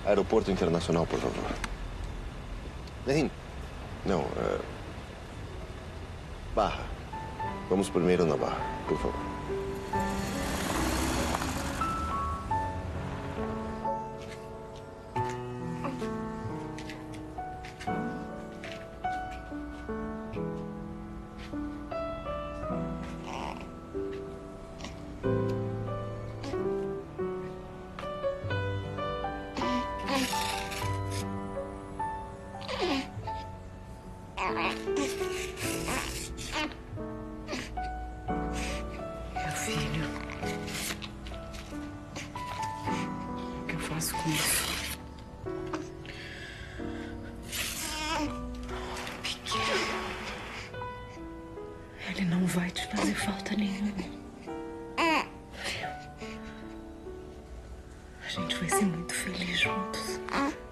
Aeroporto Internacional, por favor. Não, Barra. Vamos primeiro na Barra, por favor. Meu filho, o que eu faço com isso? Pequeno, ele não vai te fazer falta nenhuma. A gente vai ser muito feliz juntos.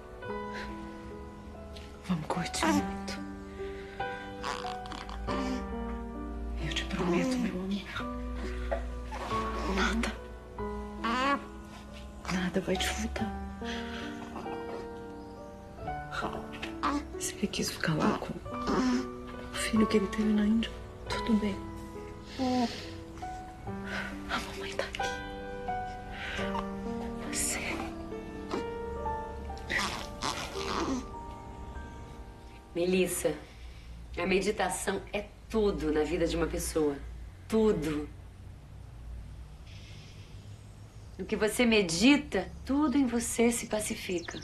Vamos curtir muito. Eu te prometo, meu amor. Nada vai te faltar. Se ele quis ficar lá com o filho que ele teve na Índia, tudo bem. A mamãe tá aqui. Com você. Melissa, a meditação é tudo na vida de uma pessoa. Tudo. No que você medita, tudo em você se pacifica.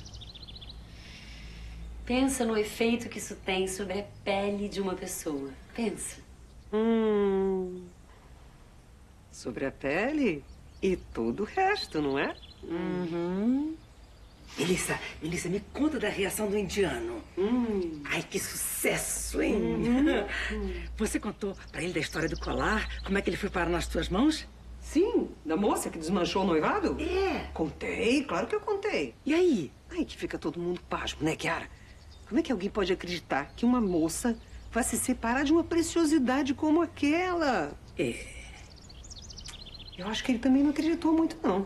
Pensa no efeito que isso tem sobre a pele de uma pessoa. Pensa. Sobre a pele e todo o resto, não é? Uhum. Melissa, me conta da reação do indiano. Ai, que sucesso, hein? Você contou pra ele da história do colar? Como é que ele foi parar nas tuas mãos? Sim, da moça que desmanchou o noivado? É. Contei, claro que eu contei. E aí? Aí que fica todo mundo pasmo, né, Chiara? Como é que alguém pode acreditar que uma moça vai se separar de uma preciosidade como aquela? Eu acho que ele também não acreditou muito, não.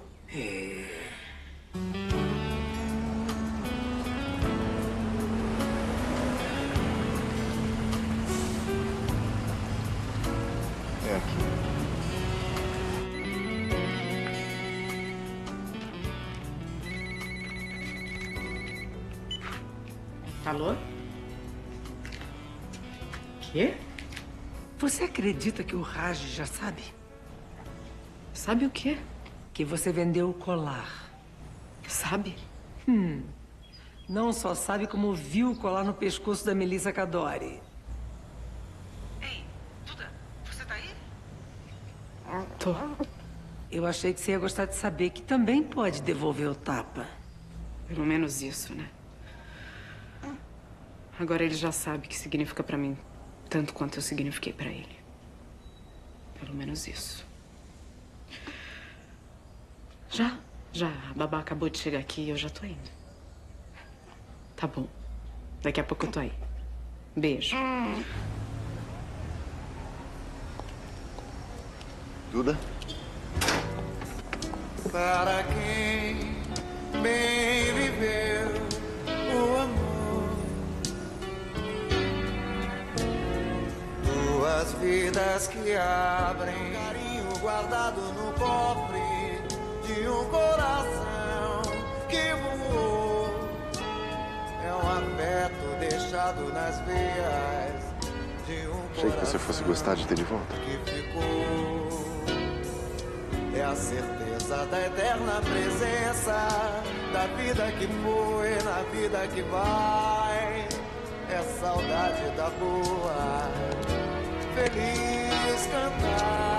É aqui. Alô? Quê? Você acredita que o Raj já sabe? Sabe o quê? Que você vendeu o colar. Sabe? Não só sabe, como viu o colar no pescoço da Melissa Cadore. Ei, Duda, você tá aí? Tô. Eu achei que você ia gostar de saber que também pode devolver o tapa. Pelo menos isso, né? Agora ele já sabe que significa pra mim tanto quanto eu signifiquei pra ele. Pelo menos isso. Já. A babá acabou de chegar aqui e eu já tô indo. Tá bom. Daqui a pouco eu tô aí. Beijo. Duda? Para quem bem viveu o amor, duas vidas que abrem carinho guardado no cofre de um coração que voou. É um afeto deixado nas veias de um Achei que você fosse gostar de ter de volta. que ficou. É a certeza da eterna presença, da vida que foi, na vida que vai. É saudade da boa, feliz cantar.